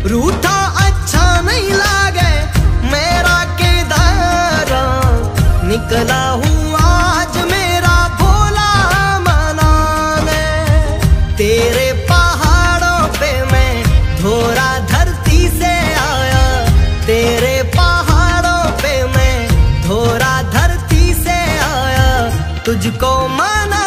रूठा अच्छा नहीं लागे मेरा केदारा, निकला हूँ आज मेरा भोला मनाने। तेरे पहाड़ों पे मैं धोरा धरती से आया, तेरे पहाड़ों पे मैं धोरा धरती से आया, तुझको मना